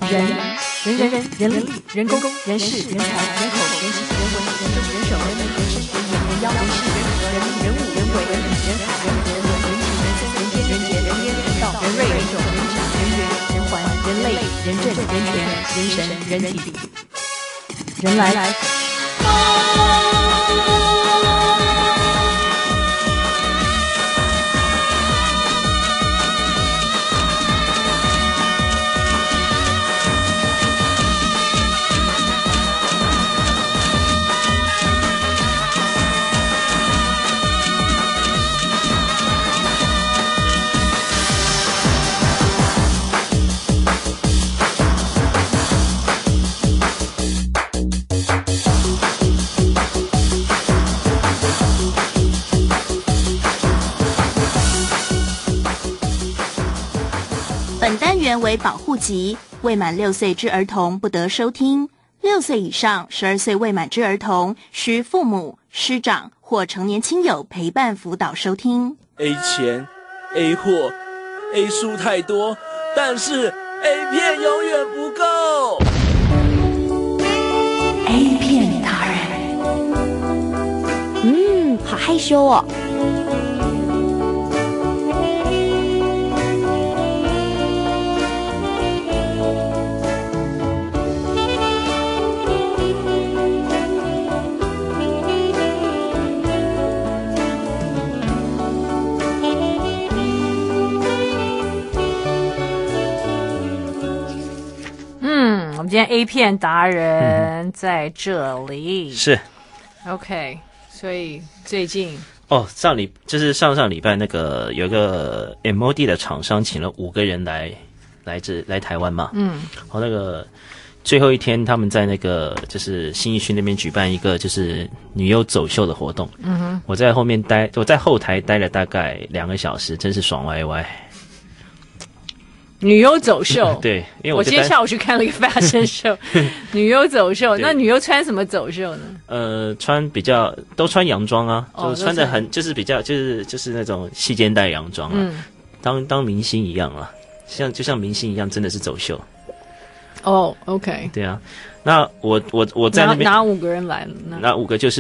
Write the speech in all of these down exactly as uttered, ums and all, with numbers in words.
人人人人人力人工人事人才人口人情人文人政人手人民人事人言人妖人事人和人力人物人为人理人海人人文人情人生人间人杰人烟人道人瑞人种人质人缘人环人类人政人权人神人体人来来。 本单元为保护级，未满六岁之儿童不得收听。六岁以上、十二岁未满之儿童，需父母、师长或成年亲友陪伴辅导收听。 A 钱 A 货 A 书太多，但是 A 片永远不够。 A 片达人， 嗯，好害羞哦。 我们今天 A 片达人在这里、 嗯、是 OK， 所以最近哦，上礼就是上上礼拜那个有一个 M O D 的厂商请了五个人来来这来台湾嘛，嗯，然后那个最后一天他们在那个就是信义区那边举办一个就是女优走秀的活动，嗯哼，我在后面待，我在后台待了大概两个小时，真是爽歪歪。 女优走秀对，因为我, 我今天下午去看了一个 fashion show 女优走秀，那女优穿什么走秀呢？ 呃，穿比较都穿洋装啊， 哦、 就穿着很就是比较就是就是那种细肩带洋装啊，嗯、当当明星一样啊，像就像明星一样，真的是走秀。 哦、oh, ，OK， 对啊，那我我我在那边哪五个人来了？ 那五个就是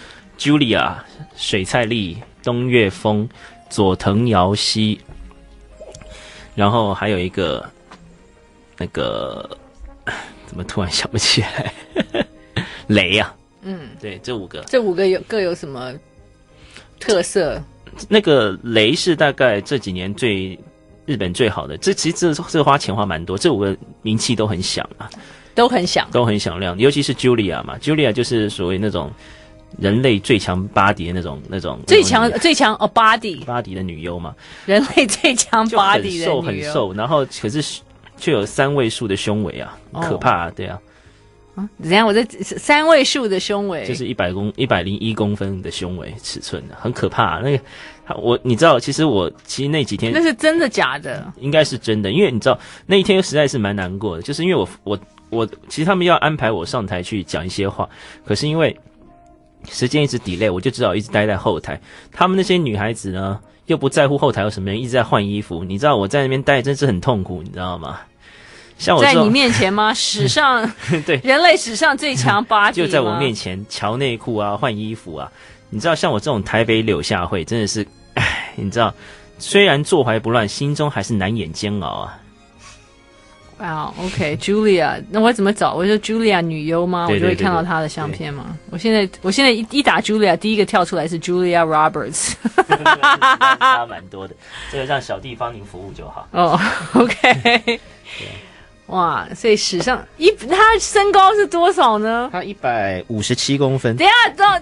Julia、水菜丽、东岳峰、佐藤遥希。然后还有一个那个怎么突然想不起来雷啊，嗯，对，这五个这五个有各有什么特色？ 那个雷是大概这几年最日本最好的，这其实这这个花钱花蛮多，这五个名气都很响啊， 都很响， 都很响亮，尤其是 Julia 嘛 ，Julia 就是所谓那种人类最强body的那种那种最强最强哦 body body 的女优嘛， 人类最强 body 的女优， 就很瘦很瘦，然后可是却有三位数的胸围啊，哦、可怕啊，对啊。 啊，怎样？我这三位数的胸围， 就是一百公一百零一公分的胸围尺寸的，很可怕、啊。那个我你知道，其实我其实那几天那是真的假的？ 应该是真的，因为你知道那一天实在是蛮难过的，就是因为我我我其实他们要安排我上台去讲一些话，可是因为时间一直 delay， 我就只好一直待在后台。他们那些女孩子呢，又不在乎后台有什么人，一直在换衣服。你知道我在那边待真是很痛苦，你知道吗？像我在你面前吗？史上对人类史上最强 body 就在我面前瞧内裤啊，换衣服啊。你知道，像我这种台北柳下惠，真的是，唉，你知道，虽然坐怀不乱，心中还是难掩煎熬啊。 哇、wow, ，OK， Julia， 那我怎么找？我就 Julia 女优吗？ 对对对对， 我就会看到她的相片吗？我现在我现在一一打 Julia， 第一个跳出来是 Julia Roberts， 差蛮多的。这个让小弟帮您服务就好。 哦、oh, ，OK， 哇，所以史上一他身高是多少呢？ 他一百五十七公分。 等一下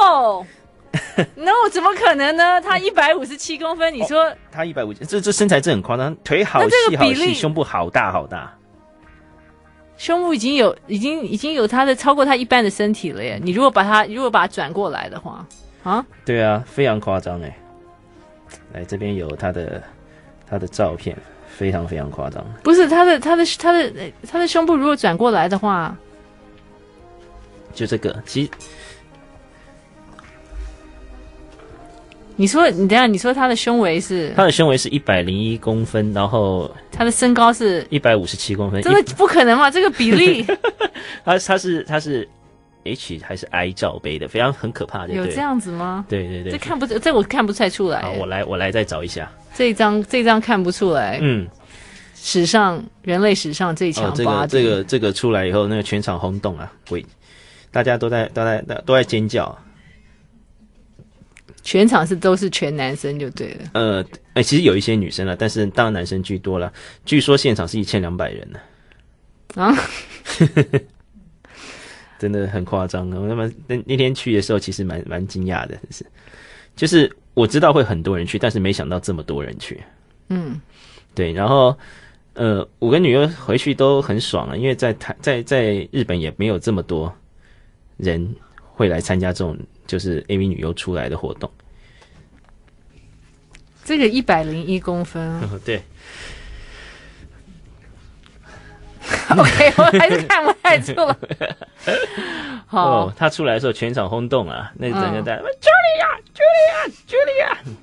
，No。No， 怎么可能呢？他一百五十七公分，你说、哦、 他一百五十，这这身材真很夸张，腿好细好细，胸部好大好大， 胸部已经有已经已经有他的超过他一半的身体了耶！你如果把他如果把它转过来的话，啊， 对啊，非常夸张哎！来这边有他的他的照片，非常非常夸张。 不是他的他的他的他的胸部如果转过来的话， 就这个其实。 你说你等一下，你说他的胸围是？ 他的胸围是一百零一公分，然后他的身高是一百五十七公分， 真的不可能嘛？这个比例， 他他是他是 H 还是 I 罩杯的，非常很可怕的。 有这样子吗？ 对对对， 这看不这我看不太出来。 好，我来我来再找一下。 这一张这一张看不出来。 嗯， 史上人类史上最强、 哦、这个这个这个出来以后，那个全场轰动啊，喂，大家都在都在都在尖叫。 全场是都是全男生就对了。 呃，哎，其实有一些女生了，但是当然男生居多了。据说现场是一千两百人呢。啊，真的很夸张。我那么那那天去的时候，其实蛮蛮惊讶的，是，就是我知道会很多人去，但是没想到这么多人去。嗯，对，然后呃，五个女儿回去都很爽啊，因为在台在在日本也没有这么多人会来参加这种。就是 A V 女优出来的活动， 这个一百零一公分、啊哦，对。 OK， 我还是看不太出来。好， 哦，他出来的时候全场轰动啊，那整个在、嗯、Julia，Julia，Julia。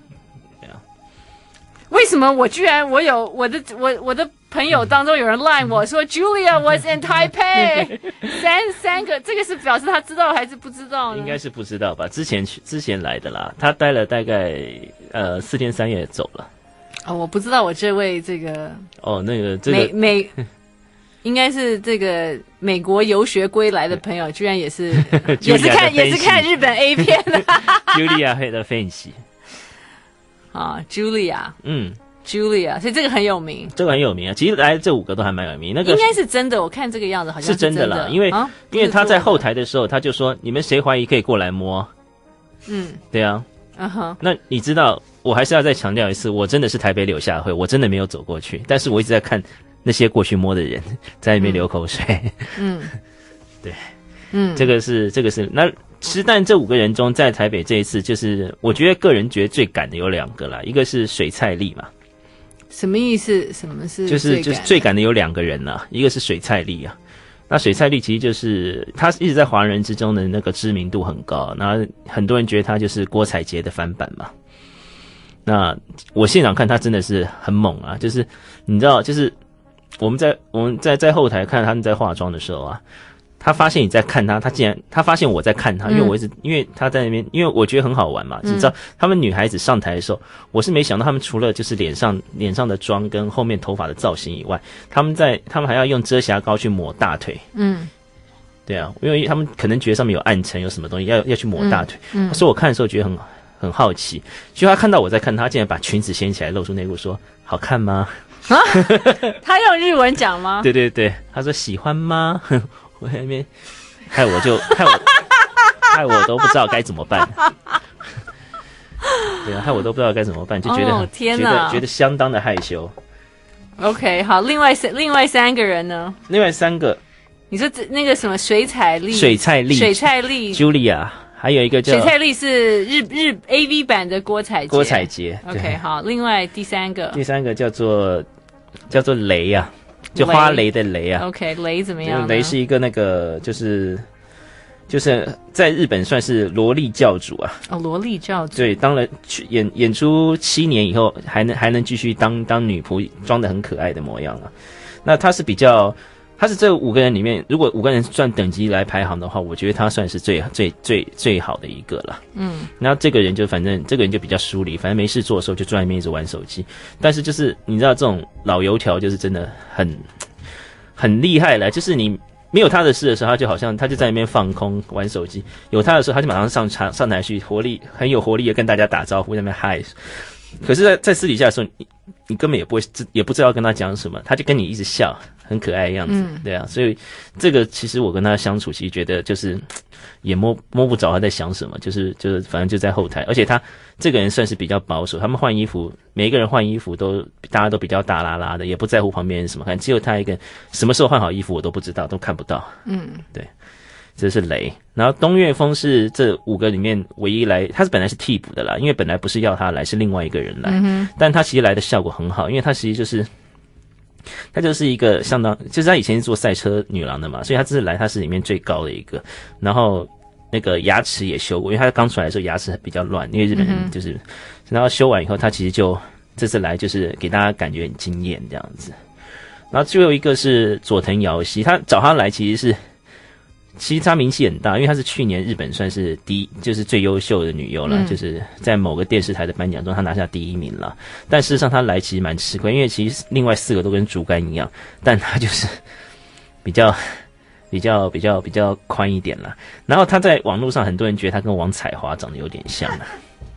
为什么我居然我有我的我我的朋友当中有人 line 我说 Julia was in Taipei， 三三个，这个是表示他知道还是不知道呢？ 应该是不知道吧？之前去之前来的啦，他待了大概呃四天三夜走了。 哦，我不知道我这位这个哦那个这个美美应该是这个美国游学归来的朋友，居然也是也是看也是看日本 A 片的。 Julia 的分析。 啊 ，Julia， 嗯 ，Julia， 所以这个很有名， 这个很有名啊。其实来这五个都还蛮有名，那个应该是真的。我看这个样子好像是真的啦，因为、啊、因为他在后台的时候，他就说：“你们谁怀疑可以过来摸。”嗯，对啊，嗯哼。那你知道，我还是要再强调一次，我真的是台北柳下惠，我真的没有走过去，但是我一直在看那些过去摸的人在那边流口水。嗯，对，嗯，这个是这个是那。其实，但这五个人中，在台北这一次，就是我觉得个人觉得最赶的有两个啦，一个是水菜丽嘛。 什么意思？什么是就是就是最赶的有两个人啦，一个是水菜丽啊。那水菜丽其实就是他一直在华人之中的那个知名度很高，然后很多人觉得他就是郭采洁的翻版嘛。那我现场看他真的是很猛啊，就是你知道，就是我们在我们在在后台看他们在化妆的时候啊。他发现你在看他，他竟然他发现我在看他，因为我一直、嗯、因为他在那边，因为我觉得很好玩嘛。嗯、你知道，他们女孩子上台的时候，我是没想到他们除了就是脸上脸上的妆跟后面头发的造型以外，他们在他们还要用遮瑕膏去抹大腿。嗯，对啊，因为他们可能觉得上面有暗沉，有什么东西要要去抹大腿。嗯，所以我看的时候觉得很很好奇，就他看到我在看他，竟然把裙子掀起来露出内裤，说好看吗？ 啊，他用日文讲吗？ 对对对，他说喜欢吗？我在那边，害我就害我，害我都不知道该怎么办。对啊，害我都不知道该怎么办，就觉得、 哦、天觉得觉得相当的害羞。 OK， 好，另外三另外三个人呢？ 另外三个， 你说那个什么水彩丽、 水菜丽、 水菜丽、 Julia， 还有一个叫水菜丽是日日 A V 版的郭采洁。 郭采洁。 OK， 好，另外第三个， 第三个叫做叫做雷啊。就花雷的雷啊 ，OK， 雷怎么样呢？ 雷是一个那个，就是就是在日本算是萝莉教主啊。 哦，萝莉教主。 对，当了演演出七年以后，还能还能继续当当女仆，装得很可爱的模样啊。那他是比较，他是这五个人里面，如果五个人算等级来排行的话，我觉得他算是最最最最好的一个了。嗯，然后这个人就反正这个人就比较疏离，反正没事做的时候就坐在那边一直玩手机。但是就是你知道这种老油条就是真的很很厉害了，就是你没有他的事的时候，他就好像他就在那边放空玩手机；有他的时候，他就马上上场上台去，活力很有活力的跟大家打招呼，在那边嗨。可是在，在私底下的时候，你你根本也不会也不知道跟他讲什么，他就跟你一直笑，很可爱的样子，嗯、对啊。所以这个其实我跟他相处，其实觉得就是也摸摸不着他在想什么，就是就是反正就在后台，而且他这个人算是比较保守，他们换衣服，每一个人换衣服都大家都比较大拉拉的，也不在乎旁边人什么看，只有他一个人什么时候换好衣服我都不知道，都看不到。嗯，对。这是雷，然后东岳峰是这五个里面唯一来，他是本来是替补的啦，因为本来不是要他来，是另外一个人来，嗯、但他其实来的效果很好，因为他其实就是他就是一个相当，就是他以前是做赛车女郎的嘛，所以他这次来他是里面最高的一个，然后那个牙齿也修过，因为他刚出来的时候牙齿比较乱，因为日本人就是，嗯、然后修完以后，他其实就这次来就是给大家感觉很惊艳这样子。然后最后一个是佐藤遥希，他找他来其实是。其实她名气很大，因为她是去年日本算是第一，就是最优秀的女优了，嗯、就是在某个电视台的颁奖中，她拿下第一名了。但事实上，她来其实蛮吃亏，因为其实另外四个都跟竹竿一样，但她就是比较、比较、比较、比较宽一点了。然后她在网络上，很多人觉得她跟王彩华长得有点像啊。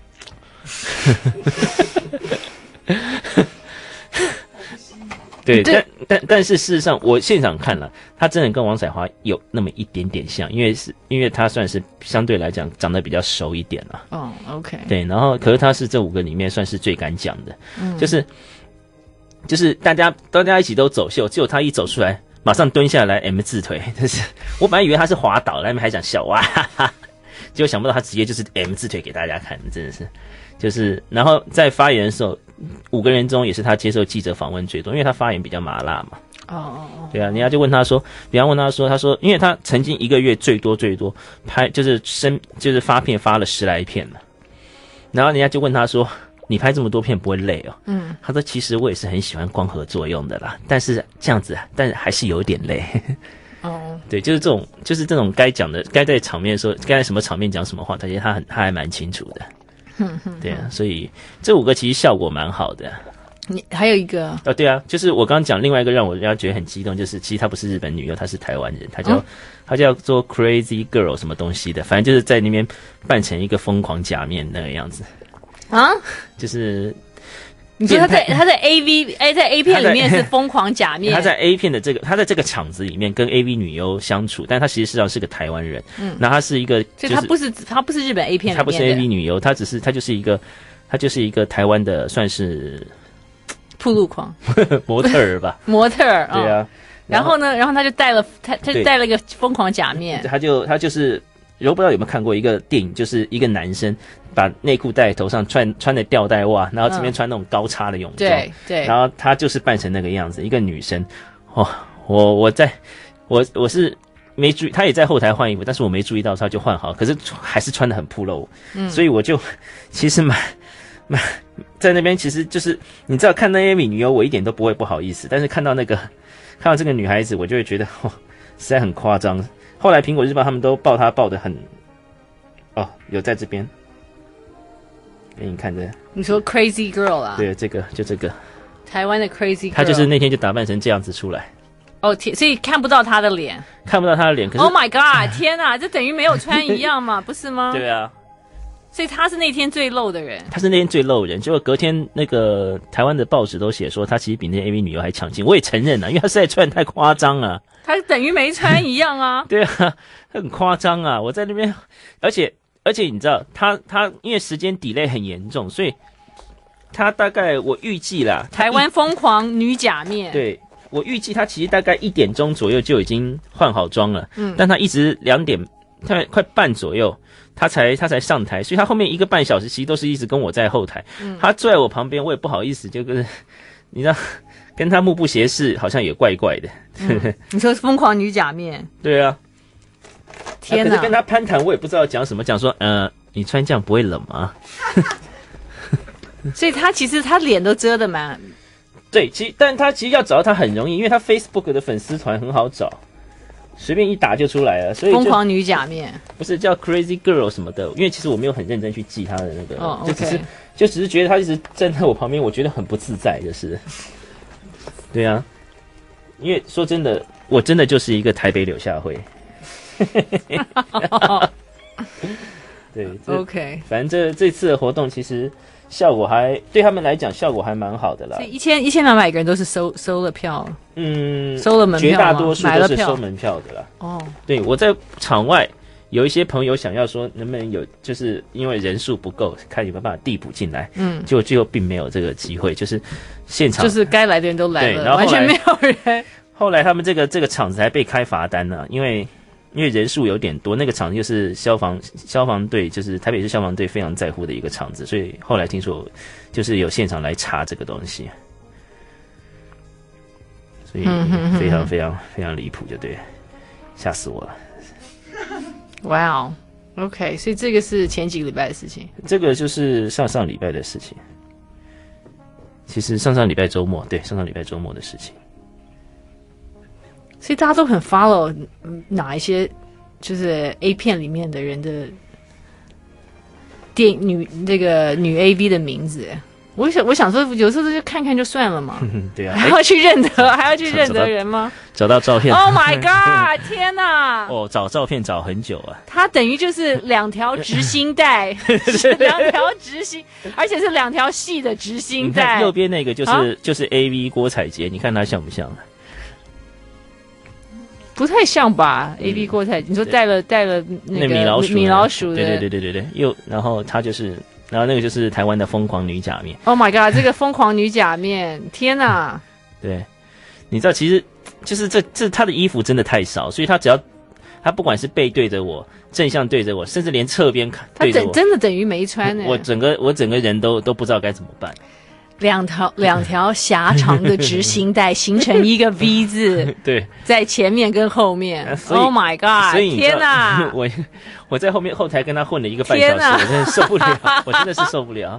对，但但但是事实上，我现场看了，他真的跟王彩华有那么一点点像，因为是因为他算是相对来讲长得比较熟一点了。 哦 ，OK。 对，然后可是他是这五个里面算是最敢讲的，嗯、就是就是大家大家一起都走秀，结果他一走出来，马上蹲下来 M 字腿，就是我本来以为他是滑倒，那边还想笑哇哈哈，结果想不到他直接就是 M 字腿给大家看，真的是。就是，然后在发言的时候，五个人中也是他接受记者访问最多，因为他发言比较麻辣嘛。哦哦哦。对啊，人家就问他说，比方问他说，他说，因为他曾经一个月最多最多拍就是生就是发片发了十来片了，然后人家就问他说，你拍这么多片不会累哦？嗯。他说，其实我也是很喜欢光合作用的啦，但是这样子，但是还是有点累。哦。对，就是这种，就是这种该讲的，该在场面的时候，该在什么场面讲什么话，他觉得他很他还蛮清楚的。对啊，所以这五个其实效果蛮好的。 你还有一个啊、 哦，对啊，就是我刚刚讲另外一个让我让觉得很激动，就是其实她不是日本女优，她是台湾人，她叫、哦、她叫做 Crazy Girl 什么东西的，反正就是在那边扮成一个疯狂假面那个样子啊，就是。 你说他在他在 A V 哎在 A 片里面是疯狂假面， 他在 A 片的这个他在这个场子里面跟 A V 女优相处，但他其实实际上是个台湾人，嗯，那他是一个， 所以他不是他不是日本 A 片里面的， 他不是 A V 女优，他只是他就是一个他就是一个台湾的算是暴露狂模特儿吧， 模特儿， 对啊， 然后呢，然后他就戴了他他就戴了一个疯狂假面， 他就他就是。我不知道有没有看过一个电影，就是一个男生把内裤戴在头上，穿穿的吊带袜，然后这边穿那种高叉的泳装， 对对， 然后他就是扮成那个样子，一个女生。哦，我我在我我是没注意，他也在后台换衣服，但是我没注意到他就换好，可是还是穿得很暴露，嗯，所以我就其实蛮蛮在那边，其实就是你知道看那些女优，我一点都不会不好意思，但是看到那个看到这个女孩子，我就会觉得哦，实在很夸张。后来苹果日报他们都报他报得很，哦，有在这边给你看着。 你说 Crazy Girl 啊？ 对，这个就这个。 台湾的 Crazy Girl。 他就是那天就打扮成这样子出来。 哦，天，所以看不到他的脸。 看不到他的脸，可是 Oh my God！ 天哪，这等于没有穿一样嘛，不是吗？ 对啊。 所以他是那天最露的人。 他是那天最露的人，结果隔天那个台湾的报纸都写说他其实比那 A V 女优还强劲。我也承认啊，因为他实在穿得太夸张了。 他等于没穿一样啊。 对啊，很夸张啊！我在那边，而且而且你知道，他他因为时间 delay 很严重，所以他大概我预计啦， 台湾疯狂女假面。 对，我预计他其实大概一点钟左右就已经换好妆了，嗯，但他一直两点，快快半左右。他才他才上台，所以他后面一个半小时其实都是一直跟我在后台。嗯、他坐在我旁边，我也不好意思，就跟你知道，跟他目不斜视，好像也怪怪的。 嗯、你说疯狂女假面？ 对啊。 天哪！ 可是跟他攀谈，我也不知道讲什么，讲说呃，你穿这样不会冷吗？ 所以他其实他脸都遮得蛮。 对，其实但他其实要找到他很容易，因为他 Facebook 的粉丝团很好找。随便一打就出来了，所以疯狂女假面不是叫 Crazy Girl 什么的，因为其实我没有很认真去记她的那个， 哦、 就只是就只是觉得她一直站在我旁边，我觉得很不自在，就是，对啊，因为说真的，我真的就是一个台北柳下惠，对 ，OK， 反正这这次的活动其实。效果还对他们来讲，效果还蛮好的啦。 所以一千一千两百个人都是收收了票， 嗯， 收了门票， 绝大多数都是收门票的啦。哦，对，我在场外有一些朋友想要说，能不能有，就是因为人数不够，看有没有办法递补进来。嗯，结果最后并没有这个机会，就是现场就是该来的人都来了，然后完全没有人。 后来他们这个这个场子还被开罚单呢、啊，因为。因为人数有点多，那个场子就是消防消防队，就是台北市消防队非常在乎的一个场子，所以后来听说就是有现场来查这个东西，所以非常非常非常离谱，就对，吓死我了。 哇哦！ OK， 所以这个是前几个礼拜的事情。 这个就是上上礼拜的事情。其实上上礼拜周末，对，上上礼拜周末的事情。 所以大家都很 follow 哪一些就是 A 片里面的人的电女这个女 A V 的名字。我想我想说，有时候就看看就算了嘛。 对啊， 还要去认得，还要去认得人吗？ 找到照片 ？Oh my god！ 天哪！ 哦，找照片找很久啊。 它等于就是两条直心带，两条直心，而且是两条细的直心带。 右边那个就是、啊、就是 A V 郭采洁，你看他像不像？ 不太像吧、嗯、？A V 郭采洁，你说带了带了那个米老鼠， 米老鼠的， 对对对对对对，又然后他就是。然后那个就是台湾的疯狂女假面 ，Oh my god！ 这个疯狂女假面，天哪！ 对，你知道，其实就是这这她的衣服真的太少，所以她只要她不管是背对着我，正向对着我，甚至连侧边对着我， 她真的等于没穿呢。 我整个我整个人都都不知道该怎么办。 两条两条狭长的直行带形成一个 V 字， 对， 在前面跟后面。Oh my god！ 天哪！ 我我在后面后台跟他混了一个半小时，我真的受不了，我真的是受不了。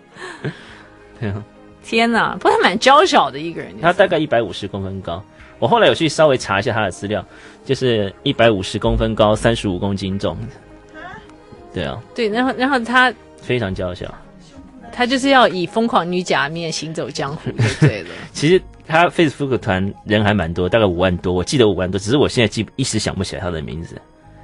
天哪！不过他蛮娇小的一个人， 他大概一百五十公分高。我后来有去稍微查一下他的资料，就是一百五十公分高，三十五公斤重。对啊， 对，然后然后他非常娇小。 他就是要以疯狂女假面行走江湖就对了。 其实他 Facebook 团人还蛮多，大概五万多，我记得五万多，只是我现在记一时想不起来他的名字。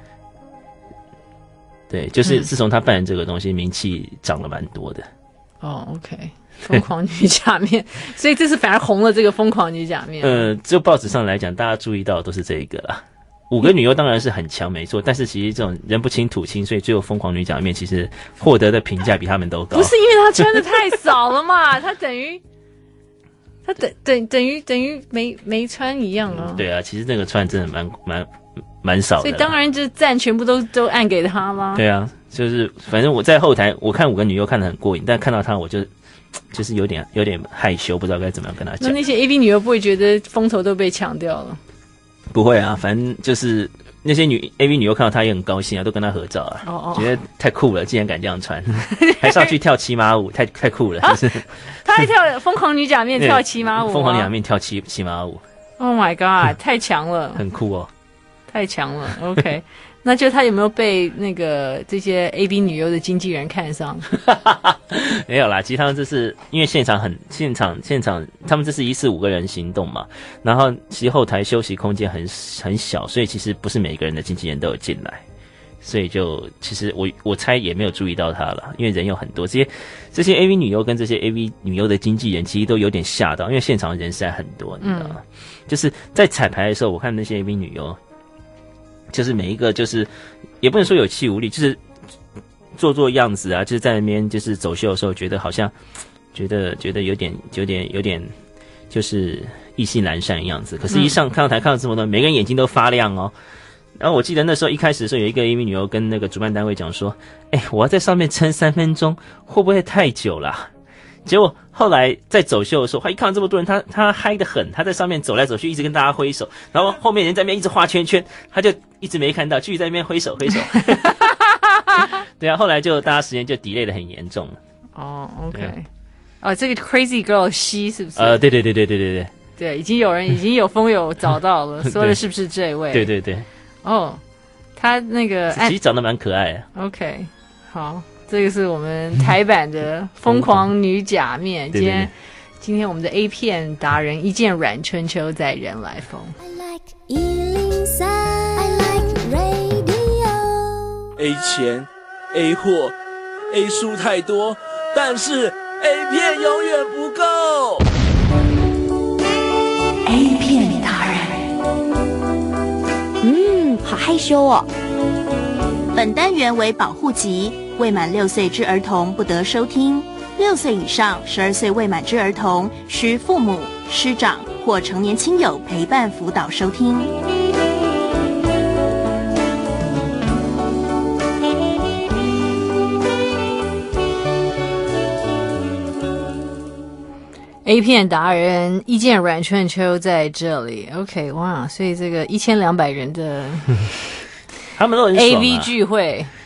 对，就是自从他办这个东西，嗯、名气涨了蛮多的。 哦 ，OK， 疯狂女假面，所以这是反而红了这个疯狂女假面。 呃，就报纸上来讲，大家注意到都是这一个啦。五个女优当然是很强，没错，但是其实这种人不清土清，所以最后疯狂女假面其实获得的评价比他们都高。 不是因为她穿的太少了嘛，她等于她等等等于等于没没穿一样啊、嗯。 对啊，其实那个穿真的蛮蛮蛮少的， 所以当然就赞全部都都按给她啦。 对啊，就是反正我在后台我看五个女优看得很过瘾，但看到她我就就是有点有点害羞，不知道该怎么样跟她讲。 那那些 A V 女优不会觉得风头都被抢掉了？ 不会啊，反正就是那些女 A V 女优看到她也很高兴啊，都跟她合照啊， oh, oh. 觉得太酷了，竟然敢这样穿，还上去跳骑马舞，太太酷了，就是。 她还跳疯狂女假面跳骑马舞， 疯狂女假面跳骑骑马舞。 Oh my god， 太强了， 很酷哦， 太强了。OK， 那就她有没有被那个这些 A V 女优的经纪人看上？ 没有啦，其实他们这是因为现场很现场现场，他们这是一次五个人行动嘛，然后其实后台休息空间很很小，所以其实不是每个人的经纪人都有进来，所以就其实我我猜也没有注意到他了，因为人有很多，这些这些 A V 女优跟这些 A V 女优的经纪人其实都有点吓到，因为现场人实在很多，你知道吗？嗯、就是在彩排的时候，我看那些 A V 女优，就是每一个就是也不能说有气无力，就是做做样子啊，就是在那边就是走秀的时候，觉得好像觉得觉得有点有点有点就是意兴阑珊的样子。可是，一上看到台看到这么多，每个人眼睛都发亮哦。然后我记得那时候一开始的时候，有一个 A V 女优跟那个主办单位讲说：“哎、欸，我要在上面撑三分钟，会不会太久啦？”结果后来在走秀的时候，他一看到这么多人，他他嗨得很，他在上面走来走去，一直跟大家挥手，然后后面人在那边一直画圈圈，他就一直没看到，继续在那边挥手挥手。对啊，后来就大家时间就 delay 得很严重。 哦、oh, ，OK， 哦，这个 Crazy Girl 西是不是？ 呃，对对对对对对对， 对，已经有人已经有风友找到了，说的是不是这位？ 对对对。 哦，他那个其实长得蛮可爱的。 OK， 好，这个是我们台版的疯狂女假面。今天今天我们的 A 片达人一见阮春秋在人来疯。 A 钱 A 货 A 书太多，但是 A 片永远不够。 A 片达人，嗯，好害羞哦。本单元为保护级，未满六岁之儿童不得收听。六岁以上、十二岁未满之儿童，需父母、师长或成年亲友陪伴辅导收听。 A 片达人一见阮春秋在这里 ，OK， 哇，所以这个一千两百人的他们都很爽、啊、 A V 聚会，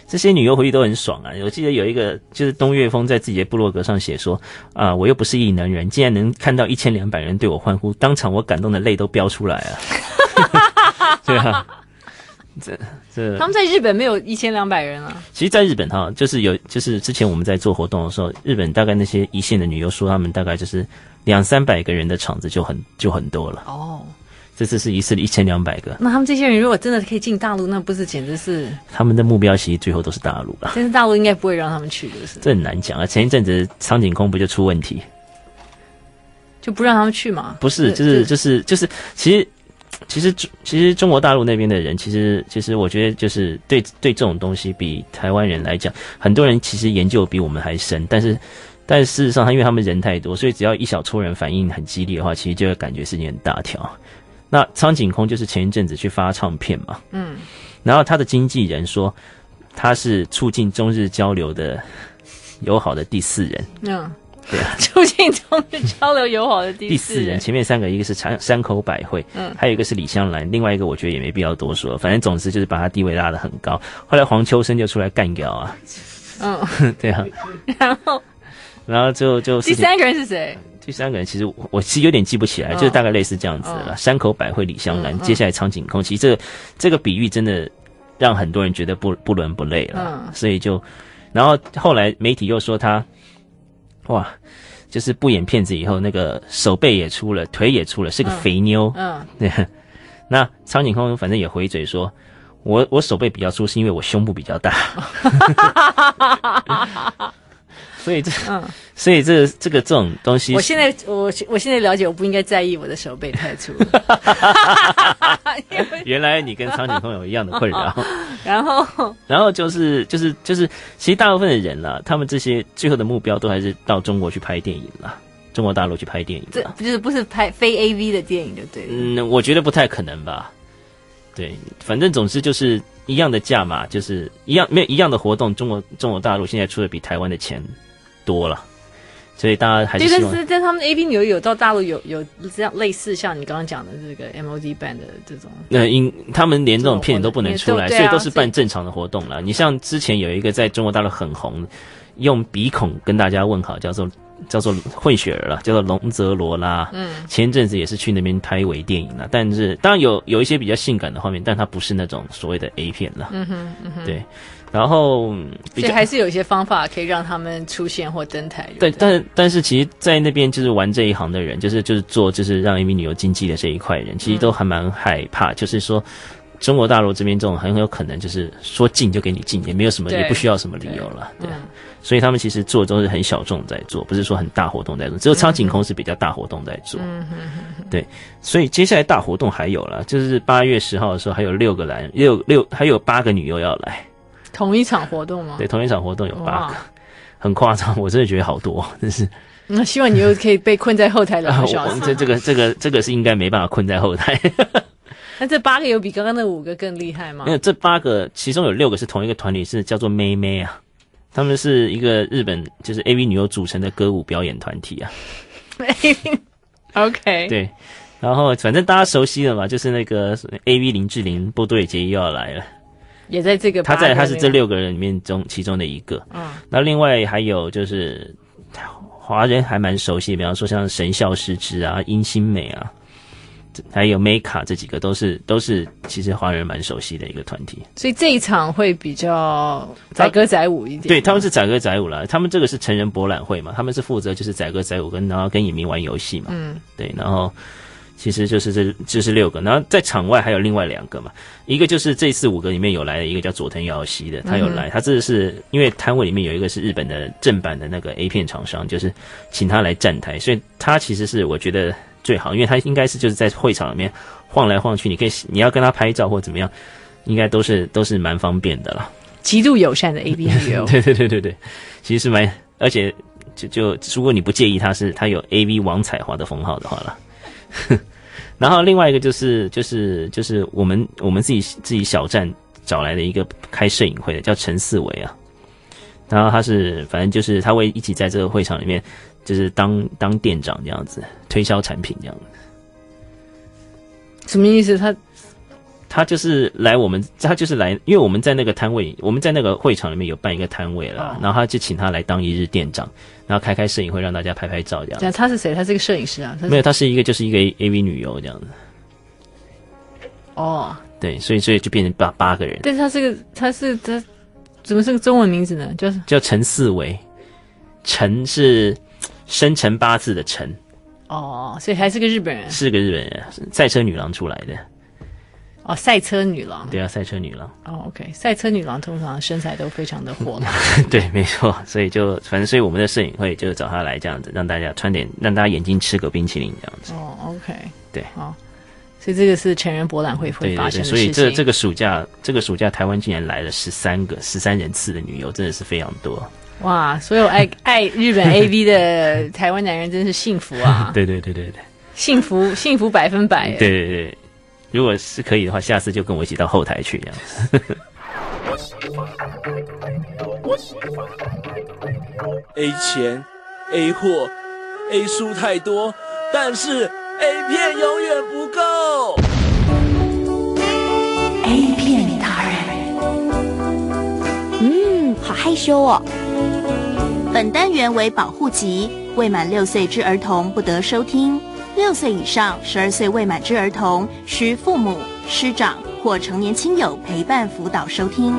这些女优回去都很爽啊！我记得有一个就是东岳峰在自己的部落格上写说啊、呃，我又不是异能人，竟然能看到一千两百人对我欢呼，当场我感动的泪都飙出来了。对啊，这这他们在日本没有一千两百人啊。 其实，在日本哈，就是有就是之前我们在做活动的时候，日本大概那些一线的女优说，他们大概就是两三百个人的场子就很就很多了。哦。这次是一次一千两百个， 那他们这些人如果真的可以进大陆，那不是简直是他们的目标，其实最后都是大陆了。 但是大陆应该不会让他们去的，是这很难讲啊。前一阵子苍井空不就出问题， 就不让他们去嘛？ 不是，就是就是就是，其实其实其实中国大陆那边的人，其实其实我觉得就是对对这种东西，比台湾人来讲，很多人其实研究比我们还深，但是。但是事实上，他因为他们人太多，所以只要一小撮人反应很激烈的话，其实就会感觉是件很大条。那苍井空就是前一阵子去发唱片嘛，嗯，然后他的经纪人说他是促进中日交流的友好的第四人，嗯，对啊， 促进中日交流友好的第四人， 第四人前面三个一个是山山口百惠，嗯，还有一个是李香兰，另外一个我觉得也没必要多说，反正总之就是把他地位拉得很高。后来黄秋生就出来干掉啊，嗯，对啊， 然后然后就就第三个人是谁？ 第三个人其实 我, 我其实有点记不起来，哦、就是大概类似这样子的啦。山口百惠、李香兰，嗯、接下来苍井空，其实这个这个比喻真的让很多人觉得不不伦不类了，嗯、所以就，然后后来媒体又说他，哇，就是不演片子以后，那个手背也出了，腿也出了，是个肥妞。嗯，嗯对。那苍井空反正也回嘴说，我我手背比较粗，是因为我胸部比较大。所以这，嗯，所以这这个这种东西， 我现在我我现在了解，我不应该在意我的手背太粗。 原来你跟苍井空有一样的困扰。 然后， 然后就是就是就是，其实大部分的人啦，他们这些最后的目标都还是到中国去拍电影啦，中国大陆去拍电影。 这就是不是拍非 A V 的电影，就对了。 嗯，我觉得不太可能吧。对，反正总之就是一样的价码，就是一样没有一样的活动，中国中国大陆现在出的比台湾的钱多了，所以大家还是希望。 对，但是在他们 A V 女优有到大陆有有这样类似像你刚刚讲的这个 M O D 办的这种， 呃，因他们连这种片都不能出来，所以都是办正常的活动了。你像之前有一个在中国大陆很红，用鼻孔跟大家问好，叫做叫做混血儿了，叫做龙泽罗拉。嗯，前阵子也是去那边拍微电影了，但是当然有有一些比较性感的画面，但它不是那种所谓的 A 片了。嗯哼，嗯哼，对。然后， 所以还是有一些方法可以让他们出现或登台。 对，但是但是其实，在那边就是玩这一行的人，就是就是做就是让 A V 女优经济的这一块人，其实都还蛮害怕，嗯、就是说中国大陆这边这种很有可能就是说进就给你进，也没有什么也不需要什么理由了，对。对嗯、所以他们其实做都是很小众在做，不是说很大活动在做，只有苍井空是比较大活动在做。嗯哼哼哼对，所以接下来大活动还有了，就是八月十号的时候还有六个来，六六还有八个女优要来。 同一场活动吗？ 对，同一场活动有八个，很夸张，我真的觉得好多，真是。 那希望你又可以被困在后台两个小时。 啊、这这个这个这个是应该没办法困在后台。 那这八个有比刚刚那五个更厉害吗？ 没有，这八个其中有六个是同一个团体，是叫做妹妹啊，他们是一个日本就是 A V 女优组成的歌舞表演团体啊。 OK。 对，然后反正大家熟悉的嘛，就是那个 A V 林志玲、波多野结衣又要来了。 也在这个， 他在他是这六个人里面中其中的一个。嗯，那另外还有就是华人还蛮熟悉，比方说像神孝诗织啊、殷心美啊，还有 Meka 这几个都是都是其实华人蛮熟悉的一个团体。 所以这一场会比较载歌载舞一点。 对，他们是载歌载舞啦，他们这个是成人博览会嘛，他们是负责就是载歌载舞跟然后跟影迷玩游戏嘛。嗯，对，然后。其实就是这就是六个，然后在场外还有另外两个嘛，一个就是这次五个里面有来的一个叫佐藤遥希的，他有来，他这是因为摊位里面有一个是日本的正版的那个 A 片厂商，就是请他来站台，所以他其实是我觉得最好，因为他应该是就是在会场里面晃来晃去，你可以你要跟他拍照或怎么样，应该都是都是蛮方便的啦。 极度友善的 A 片女优。 对对对对对，其实是蛮，而且就就如果你不介意他是他有 A V 王彩华的封号的话啦。然后另外一个就是就是就是我们我们自己自己小站找来的一个开摄影会的叫陈四维啊，然后他是反正就是他会一起在这个会场里面就是当当店长这样子推销产品这样子。 什么意思？他他就是来我们，他就是来，因为我们在那个摊位，我们在那个会场里面有办一个摊位了，哦、然后他就请他来当一日店长，然后开开摄影会让大家拍拍照这样。 对，他是谁？他是个摄影师啊？ 没有，他是一个就是一个 A V 女优这样子。 哦， 对，所以所以就变成八八个人。 但是他是个，他是他怎么是个中文名字呢？就是叫陈四维，陈是生辰八字的陈。 哦，所以还是个日本人， 是个日本人，赛车女郎出来的。 哦，赛车女郎。 对啊，赛车女郎。 哦 ，OK， 赛车女郎通常身材都非常的火辣。 对，没错，所以就反正所以我们的摄影会就找他来这样子，让大家穿点，让大家眼睛吃个冰淇淋这样子。 哦 ，OK， 对， 好，所以这个是成人博览会会发生的事情。 对对对，所以这这个暑假，这个暑假台湾竟然来了十三个十三人次的女优，真的是非常多。 哇，所有爱爱日本 A V 的台湾男人真是幸福啊！ 对对对对对， 幸福幸福百分百。 对对对，如果是可以的话，下次就跟我一起到后台去这样子。 A 钱 A 货 A 书太多，但是 A 片永远不够。 A 片达人， 嗯，好害羞哦。 本单元为保护级，未满六岁之儿童不得收听。六岁以上、十二岁未满之儿童，需父母、师长或成年亲友陪伴辅导收听。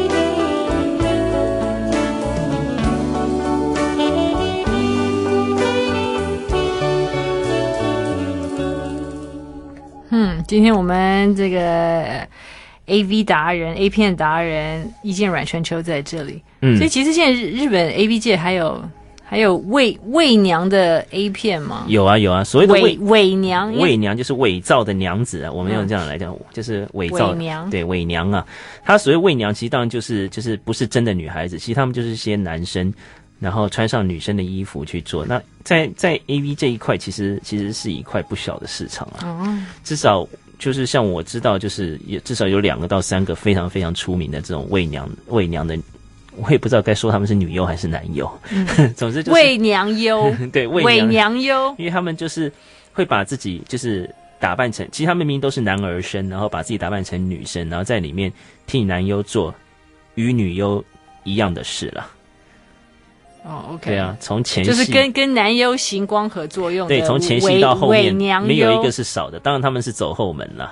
嗯，今天我们这个 A V 达人、A 片达人一见阮全球在这里。嗯，所以其实现在日日本 A V 界还有还有伪伪娘的 A 片吗？ 有啊有啊，所谓的伪伪娘， 伪娘就是伪造的娘子啊，我们用这样来讲，嗯、就是伪造伪娘， 对伪娘啊。他所谓伪娘，其实当然就是就是不是真的女孩子，其实他们就是一些男生。然后穿上女生的衣服去做，那在在 A V 这一块，其实其实是一块不小的市场啊。哦、至少就是像我知道，就是也至少有两个到三个非常非常出名的这种伪娘伪娘的，我也不知道该说他们是女优还是男优。嗯、总之就是伪娘优， 对伪伪娘优， 因为他们就是会把自己就是打扮成，其实他们明明都是男儿身，然后把自己打扮成女生，然后在里面替男优做与女优一样的事了。 哦 ，OK， 对啊，从前戏就是跟跟男优行光合作用的， 对，从前戏到后面没有一个是是少的，当然他们是走后门了。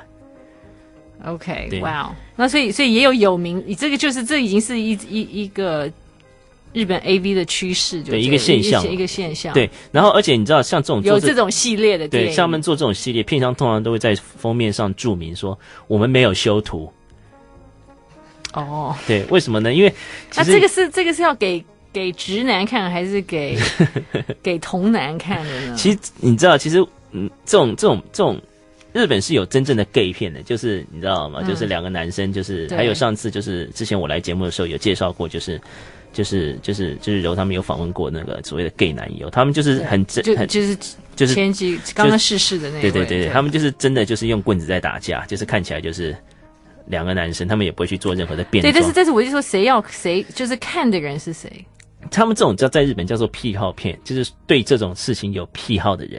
OK， 哇、wow ，那所以所以也有有名，这个就是这已经是一一一个日本 A V 的趋势，就对一个现象， 一个现象。 对，然后而且你知道，像这种有这种系列的电影， 对，像他们做这种系列，片商通常都会在封面上注明说我们没有修图。 哦， 对，为什么呢？因为那这个是这个是要给。给直男看还是给给同男看的呢？ 其实你知道，其实嗯，这种这种这种，日本是有真正的 gay 片的，就是你知道吗？嗯、就是两个男生，就是还有上次就是之前我来节目的时候有介绍过，就是就是就是就是柔他们有访问过那个所谓的 gay 男优，他们就是很真， 就就是就是前几刚刚逝世的那位， 对对对对，他们就是真的就是用棍子在打架，就是看起来就是。两个男生，他们也不会去做任何的变装。 对，但是但是我就说，谁要谁，就是看的人是谁。 他们这种叫在日本叫做癖好片，就是对这种事情有癖好的人。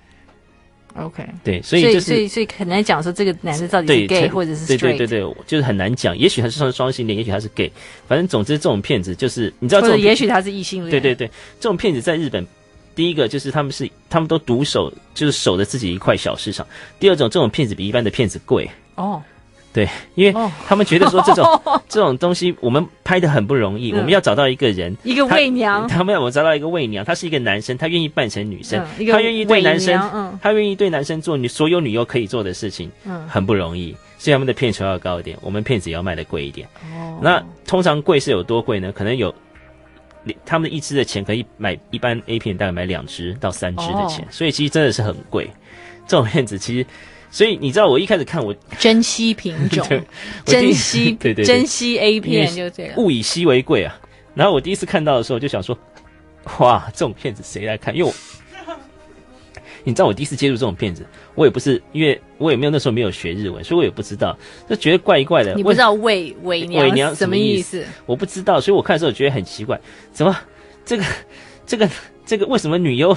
OK， 对，所以就是所以所以很难讲说这个男的到底是 gay 或者是 straight。 对对对对，就是很难讲。也许他是双性恋，也许他是 gay， 反正总之这种片子就是你知道这种， 或者也许他是异性恋。 对对对，这种片子在日本。第一个就是他们是他们都独守，就是守着自己一块小市场。第二种，这种片子比一般的片子贵哦。对，因为他们觉得说这种、哦、这种东西我们拍得很不容易，嗯、我们要找到一个人， 一个伪娘， 他们要我找到一个伪娘，他是一个男生，他愿意扮成女生，嗯、他愿意对男生，嗯、他愿意对男生做女所有女优可以做的事情，嗯、很不容易，所以他们的片酬要高一点，我们片子也要卖得贵一点。哦，那通常贵是有多贵呢？可能有他们一支的钱可以买一般 A 片大概买两支到三支的钱，哦、所以其实真的是很贵。这种片子其实。所以你知道，我一开始看我珍稀品种，珍稀对对珍稀 A 片就这样， 物以稀为贵啊。然后我第一次看到的时候，就想说，哇，这种片子谁来看？因为我，你知道，我第一次接触这种片子，我也不是，因为我也没有那时候没有学日文，所以我也不知道，就觉得怪怪的。 你不知道伪伪娘伪娘什么意思？ 我不知道，所以我看的时候觉得很奇怪，怎么这个这个这个为什么女优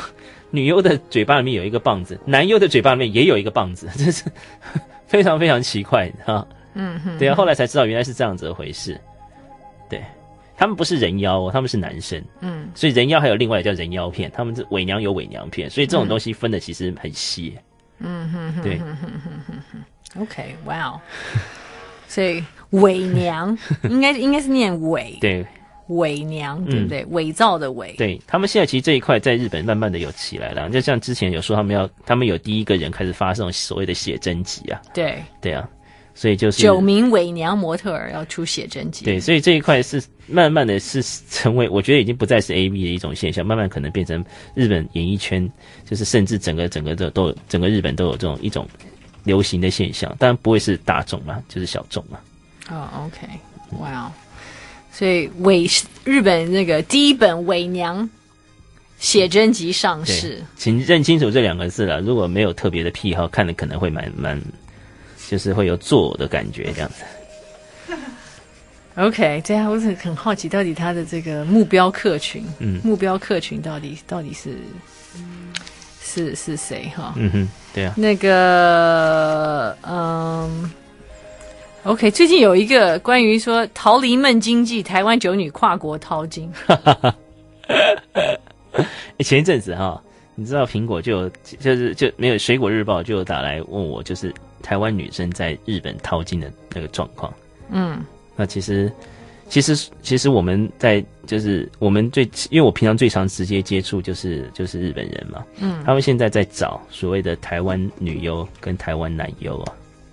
女优的嘴巴里面有一个棒子，男优的嘴巴里面也有一个棒子，这是非常非常奇怪哈。 嗯哼， 对啊，后来才知道原来是这样子的回事。对，他们不是人妖哦，他们是男生。嗯，所以人妖还有另外叫人妖片，他们是伪娘有伪娘片，所以这种东西分的其实很细。嗯哼哼，对。 OK， 哇哦，所以伪娘应该应该是念伪， 对， 伪娘对不对？嗯、伪造的伪。 对，他们现在其实这一块在日本慢慢的有起来了，就像之前有说他们要，他们有第一个人开始发这种所谓的写真集啊。 对， 对啊。所以就是九名伪娘模特儿要出写真集， 对，所以这一块是慢慢的是成为，我觉得已经不再是 A V 的一种现象，慢慢可能变成日本演艺圈，就是甚至整个整个的都整个日本都有这种一种流行的现象，当然不会是大众嘛，就是小众嘛。 哦 ，OK， 哇、wow ，所以伪日本那个第一本伪娘写真集上市， 请认清楚这两个字了。如果没有特别的癖好，看的可能会蛮蛮。就是会有作的感觉这样子。 OK， 这样我是很好奇，到底他的这个目标客群，嗯，目标客群到底到底是是是谁哈？ 嗯哼，对啊。 那个，嗯 ，OK， 最近有一个关于说逃离闷经济，台湾九女跨国淘金。 前一阵子哈，你知道苹果就有就是就没有水果日报就有打来问我，就是台湾女生在日本淘金的那个状况。嗯，那其实其实其实我们在就是我们最因为我平常最常直接接触就是就是日本人嘛。嗯，他们现在在找所谓的台湾女优跟台湾男优啊。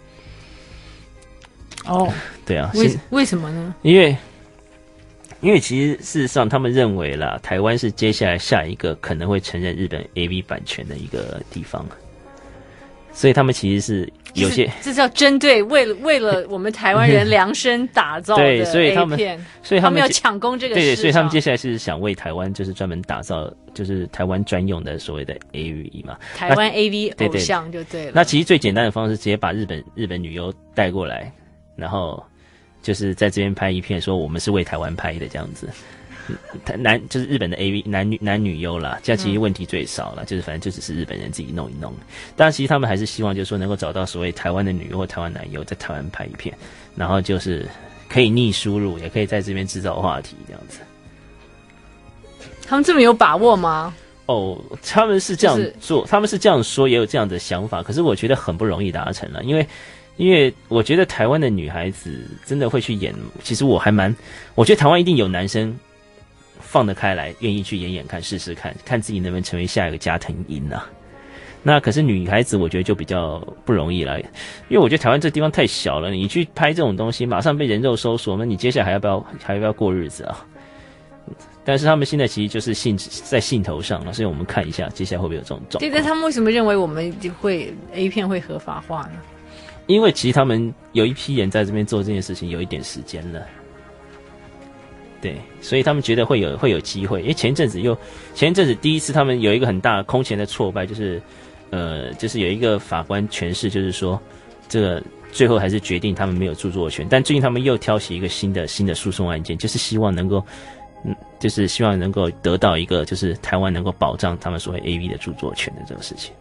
哦， 对啊， 为为什么呢？ 因为因为其实事实上他们认为啦，台湾是接下来下一个可能会承认日本 A V 版权的一个地方。所以他们其实是有些， 这是要针对为了为了我们台湾人量身打造的 A 片， 对，所以他们，所以他们要抢攻这个市场， 对，所以他们接下来是想为台湾就是专门打造，就是台湾专用的所谓的 A V 嘛， 台湾 A V 偶像就对了。 那其实最简单的方式，直接把日本日本女优带过来，然后就是在这边拍一片，说我们是为台湾拍的这样子。男就是日本的 A V 男女男女优啦，这样其实问题最少了，嗯、就是反正就只是日本人自己弄一弄。当然，其实他们还是希望就是说能够找到所谓台湾的女优或台湾男优在台湾拍一片，然后就是可以逆输入，也可以在这边制造话题这样子。 他们这么有把握吗？ 哦，他们是这样做，就是、他们是这样说，也有这样的想法，可是我觉得很不容易达成了，因为。因为我觉得台湾的女孩子真的会去演，其实我还蛮，我觉得台湾一定有男生放得开来，愿意去演演看，试试看，看自己能不能成为下一个加藤鹰啊。那可是女孩子，我觉得就比较不容易了，因为我觉得台湾这地方太小了，你去拍这种东西，马上被人肉搜索，那你接下来还要不要还要不要过日子啊？但是他们现在其实就是兴在兴头上了，所以我们看一下接下来会不会有这种状况。 对，但他们为什么认为我们会 A 片会合法化呢？ 因为其实他们有一批人在这边做这件事情有一点时间了，对，所以他们觉得会有会有机会。因为前一阵子又前一阵子第一次他们有一个很大空前的挫败，就是呃，就是有一个法官诠释，就是说这个最后还是决定他们没有著作权。但最近他们又挑起一个新的新的诉讼案件，就是希望能够嗯，就是希望能够得到一个就是台湾能够保障他们所谓 A V 的著作权的这个事情。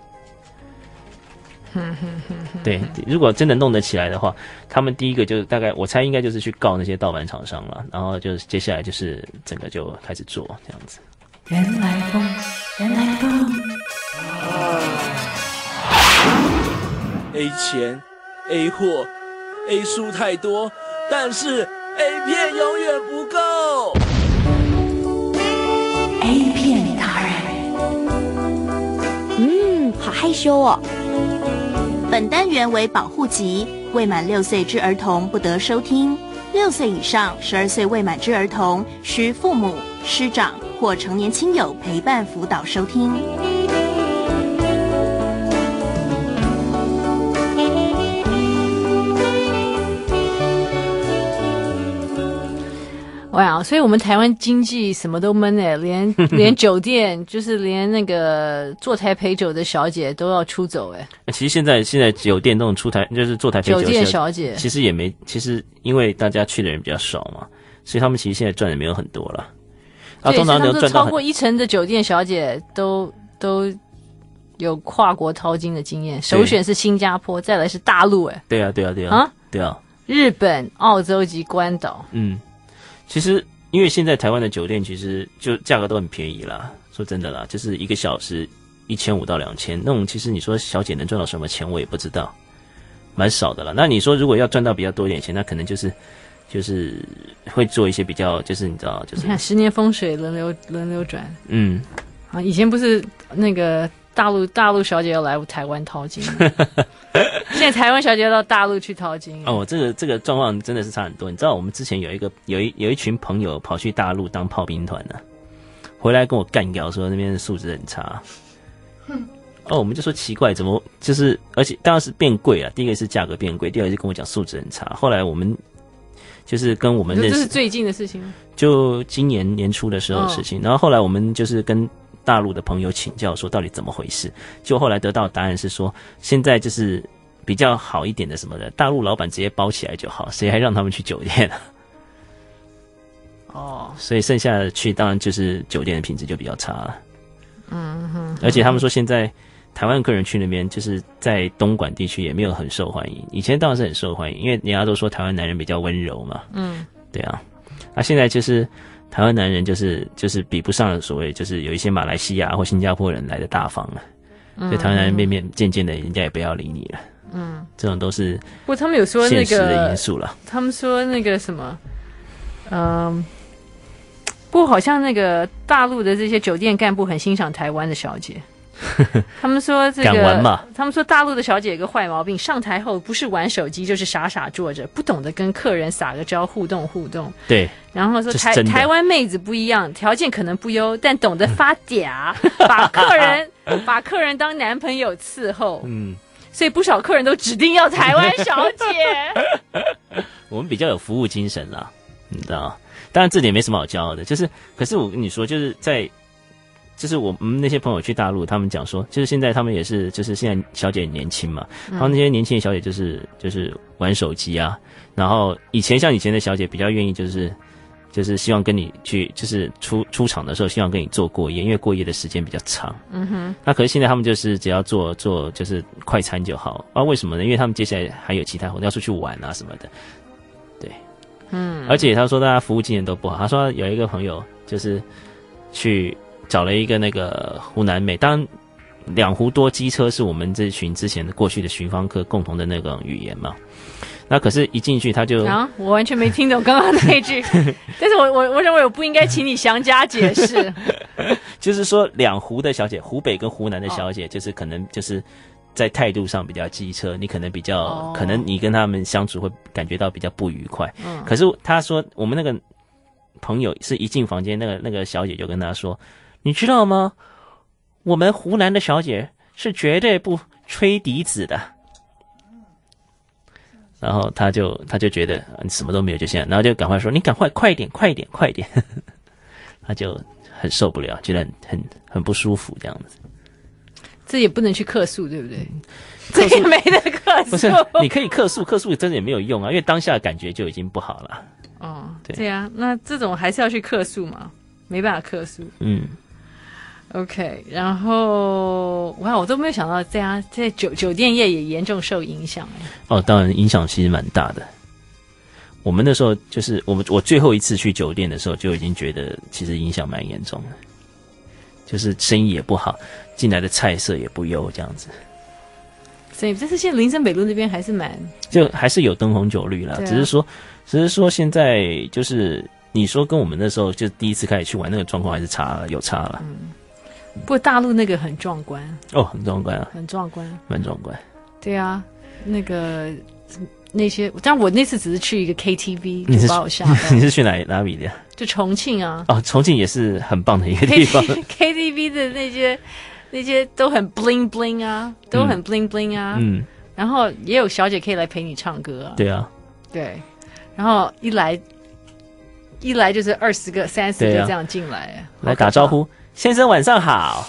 对，如果真的弄得起来的话，他们第一个就是大概我猜应该就是去告那些盗版厂商了，然后就是接下来就是整个就开始做这样子。 原来风，原来风。 A 钱 A 货 A 书太多，但是 A 片永远不够。 A 片达人，嗯，好害羞哦。 本单元为保护级，未满六岁之儿童不得收听。六岁以上、十二岁未满之儿童，需父母、师长或成年亲友陪伴辅导收听。 哇，所以我们台湾经济什么都闷哎，连连酒店就是连那个坐台陪酒的小姐都要出走哎。 其实现在现在酒店那种出台就是坐台陪酒酒店小姐， 其实也没，其实因为大家去的人比较少嘛，所以他们其实现在赚的没有很多了。 啊，通常能赚到超过一成的酒店小姐都都有跨国淘金的经验，首选是新加坡，再来是大陆。哎， 对啊，对啊，对啊，啊，对啊， 日本、澳洲及关岛。 嗯，其实因为现在台湾的酒店其实就价格都很便宜啦，说真的啦，就是一个小时一千五到两千，那种其实你说小姐能赚到什么钱，我也不知道，蛮少的啦。那你说如果要赚到比较多一点钱，那可能就是就是会做一些比较，就是你知道，就是你看十年风水轮流轮流转。 嗯， 啊，以前不是那个大陆大陆小姐要来台湾淘金，现在台湾小姐要到大陆去淘金。 哦，这个这个状况真的是差很多。你知道我们之前有一个有一有一群朋友跑去大陆当炮兵团呢、啊，回来跟我干掉说那边的素质很差。哦，我们就说奇怪，怎么就是，而且当然是变贵了。第一个是价格变贵，第二个是跟我讲素质很差。后来我们就是跟我们认识， 这是最近的事情吗？ 就今年年初的时候的事情。哦、然后后来我们就是跟大陆的朋友请教说到底怎么回事，就后来得到的答案是说，现在就是比较好一点的什么的，大陆老板直接包起来就好，谁还让他们去酒店啊？哦，所以剩下的去当然就是酒店的品质就比较差了。嗯哼，而且他们说现在台湾客人去那边就是在东莞地区也没有很受欢迎，以前当然是很受欢迎，因为人家都说台湾男人比较温柔嘛。嗯，对啊，那、啊、现在就是台湾男人就是就是比不上所谓就是有一些马来西亚或新加坡人来的大方了，嗯、所以台湾男人变变渐渐的人家也不要理你了。嗯，这种都是不过他们有说那个现实的因素了。 他们说那个什么，嗯。不过好像那个大陆的这些酒店干部很欣赏台湾的小姐，他们说这个敢玩嘛？ 他们说大陆的小姐有个坏毛病，上台后不是玩手机就是傻傻坐着，不懂得跟客人撒个娇互动互动。 对， 然后说台台湾妹子不一样，条件可能不优，但懂得发嗲，把客人把客人当男朋友伺候。嗯，所以不少客人都指定要台湾小姐。 我们比较有服务精神啦，你知道。当然这点没什么好骄傲的，就是可是我跟你说，就是在就是我们那些朋友去大陆，他们讲说，就是现在他们也是就是现在小姐很年轻嘛，然后那些年轻的小姐就是就是玩手机啊，然后以前像以前的小姐比较愿意就是就是希望跟你去就是出出场的时候希望跟你做过夜，因为过夜的时间比较长。嗯哼。那可是现在他们就是只要做做就是快餐就好啊？为什么呢？因为他们接下来还有其他活动要出去玩啊什么的。对。嗯，而且他说大家服务经验都不好。他说有一个朋友就是去找了一个那个湖南妹，当然两湖多机车是我们这群之前的过去的巡防课共同的那个语言嘛。那可是一进去他就啊，我完全没听懂刚刚那一句，但是我我我认为我不应该请你详加解释。 就是说两湖的小姐，湖北跟湖南的小姐，就是可能就是在态度上比较机车，你可能比较、哦、可能你跟他们相处会感觉到比较不愉快。嗯，可是他说我们那个朋友是一进房间，那个那个小姐就跟他说，你知道吗？我们湖南的小姐是绝对不吹笛子的。然后他就他就觉得你什么都没有就现在，然后就赶快说你赶快快一点快一点快一点。他就很受不了，觉得很很很不舒服这样子。 这也不能去客诉，对不对？这也没得客诉。 不是，你可以客诉，客诉真的也没有用啊，因为当下的感觉就已经不好了。 哦，对对啊，那这种还是要去客诉嘛，没办法客诉。嗯。OK， 然后哇，我都没有想到这样，在酒酒店业也严重受影响哎。 哦，当然影响其实蛮大的。我们那时候就是我们我最后一次去酒店的时候，就已经觉得其实影响蛮严重的，就是生意也不好，进来的菜色也不优，这样子。 所以，但是现在林森北路那边还是蛮， 就还是有灯红酒绿啦，啊、只是说，只是说现在就是你说跟我们那时候就第一次开始去玩那个状况还是差了，有差了。嗯。 不过大陆那个很壮观哦，很壮观啊， 很壮观， 蛮壮观。 对啊，那个那些，但我那次只是去一个 K T V， 就把我吓到。 你是去哪哪里的？ 就重庆啊。 哦，重庆也是很棒的一个地方。 K T V 的那些那些都很 bling bling 啊，都很 bling bling 啊。嗯。然后也有小姐可以来陪你唱歌啊。 对啊。 对。然后一来一来就是二十个、三十个这样进来，啊、 来打招呼。先生晚上好。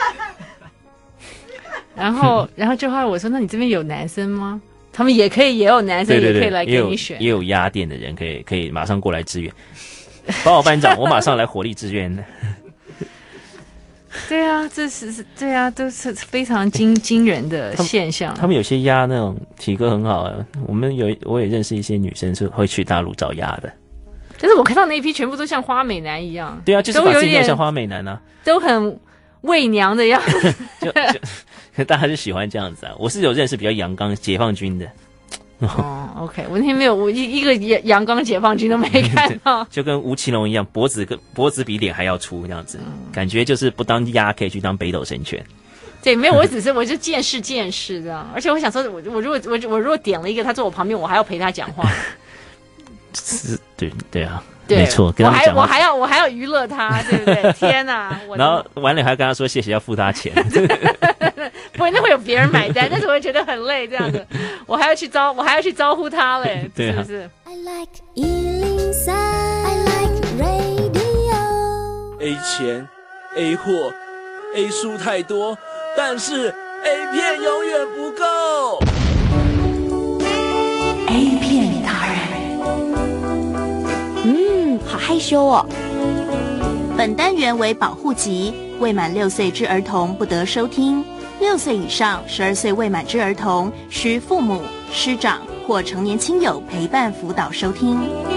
然后，然后就后来我说：“那你这边有男生吗？”他们也可以，也有男生， 对对对， 也可以来给你选， 也有压店的人可以可以马上过来支援。帮我班长，我马上来火力支援。 对啊，这是对啊，都是非常惊惊人的现象。 他们有些鸭那种体格很好啊，我们有我也认识一些女生是会去大陆找鸭的。 但是我看到那一批全部都像花美男一样。 对啊，就是把自己弄像花美男啊， 都很媚娘的样子。 就就大家就喜欢这样子啊。我是有认识比较阳刚解放军的。 哦 ，OK， 我那天没有，我一一个阳刚解放军都没看到， 就跟吴奇隆一样，脖子跟脖子比脸还要粗，这样子，嗯、感觉就是不当鸭可以去当北斗神拳。 对，没有，我只是我就见识见识这样，而且我想说，我我如果我我如果点了一个，他坐我旁边，我还要陪他讲话。 是，对对啊， 对没错，跟他们讲话， 我还我还要我还要娱乐他，对不对？天哪！我然后完了还要跟他说谢谢，要付他钱。 不然那会有别人买单，但是我会觉得很累，这样子，我还要去招，我还要去招呼他嘞， 对啊、 是不是 I like 一零三 I like radio A 钱 A 货 A 书太多，但是 A 片永远不够。 A 片达人， 嗯，好害羞哦。 本单元为保护级，未满六岁之儿童不得收听。六岁以上、十二岁未满之儿童，需父母、师长或成年亲友陪伴辅导收听。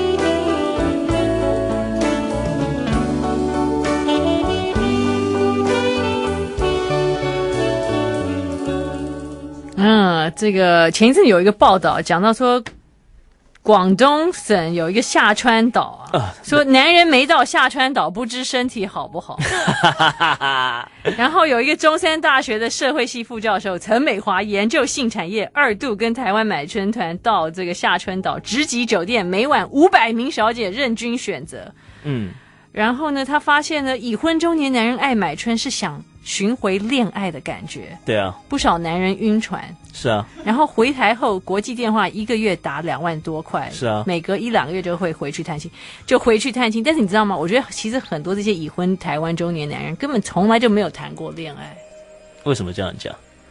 嗯，这个前一阵有一个报道讲到说，广东省有一个下川岛啊，说男人没到下川岛不知身体好不好。然后有一个中山大学的社会系副教授陈美华研究性产业，二度跟台湾买春团到这个下川岛直击酒店，每晚五百名小姐任君选择。嗯，然后呢，他发现呢，已婚中年男人爱买春是想寻回恋爱的感觉。 对啊， 不少男人晕船。 是啊， 然后回台后，国际电话一个月打两万多块。 是啊， 每隔一两个月就会回去探亲，就回去探亲。但是你知道吗？我觉得其实很多这些已婚台湾中年男人根本从来就没有谈过恋爱。 为什么这样讲？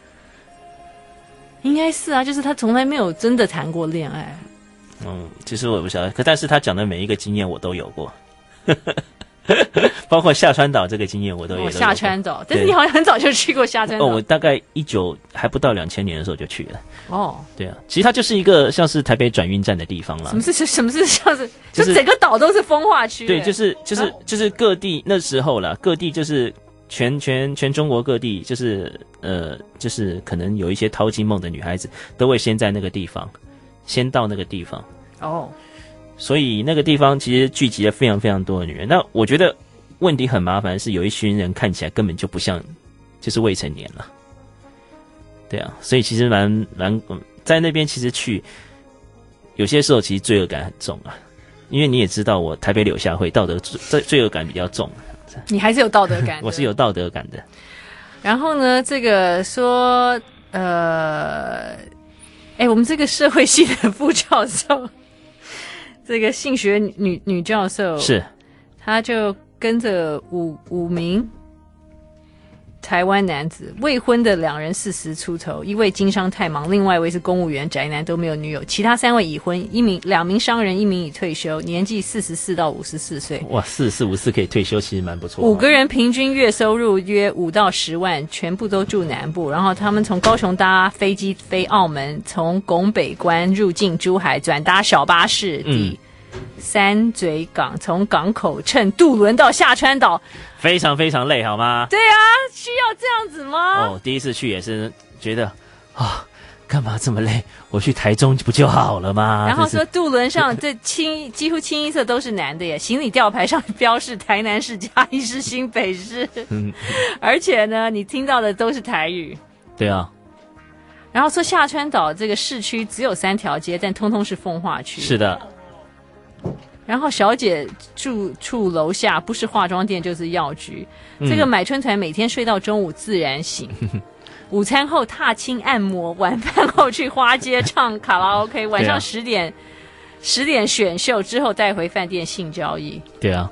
应该是啊，就是他从来没有真的谈过恋爱。 嗯，其实我不晓得，可但是他讲的每一个经验我都有过。包括下川岛这个经验我都有、哦、 下川岛，但是你好像很早就去过下川岛。 哦，我大概一九还不到两千年的时候就去了。 哦， 对啊，其实它就是一个像是台北转运站的地方啦。 什么是什么是像是、就是、就整个岛都是风化区、欸？ 对，就是就是、啊、就是各地那时候啦，各地就是全全全中国各地，就是呃就是可能有一些淘金梦的女孩子都会先在那个地方，先到那个地方。哦。所以那个地方其实聚集了非常非常多的女人。那我觉得问题很麻烦的是，有一群人看起来根本就不像，就是未成年了。对啊，所以其实蛮蛮在那边其实去，有些时候其实罪恶感很重啊。因为你也知道，我台北柳下惠道德罪罪恶感比较重。 你还是有道德感的。 我是有道德感的。 然后呢，这个说呃，哎，我们这个社会系的副教授。这个性学女女教授是， 她就跟着五五名台湾男子，未婚的两人四十出头，一位经商太忙，另外一位是公务员宅男，都没有女友，其他三位已婚，一名两名商人，一名已退休，年纪四十四到五十四岁。 哇，四十四五四可以退休，其实蛮不错。 五个人平均月收入约五到十万，全部都住南部。然后他们从高雄搭飞机飞澳门，从拱北关入境珠海，转搭小巴士抵三嘴港，从港口乘渡轮到下川岛， 非常非常累，好吗？ 对啊，需要这样子吗？ 哦，第一次去也是觉得啊，干嘛这么累？我去台中不就好了吗？ 然后说渡轮上这清几乎清一色都是男的耶，行李吊牌上标示台南市、嘉义市、新北市，嗯，而且呢，你听到的都是台语。 对啊。 然后说下川岛这个市区只有三条街，但通通是风化区。 是的。 然后小姐住处楼下不是化妆店就是药局，嗯、这个买春团每天睡到中午自然醒，午餐后踏青按摩，晚饭后去花街唱卡拉 OK， 晚上十点十、啊、点选秀之后带回饭店性交易。 对啊，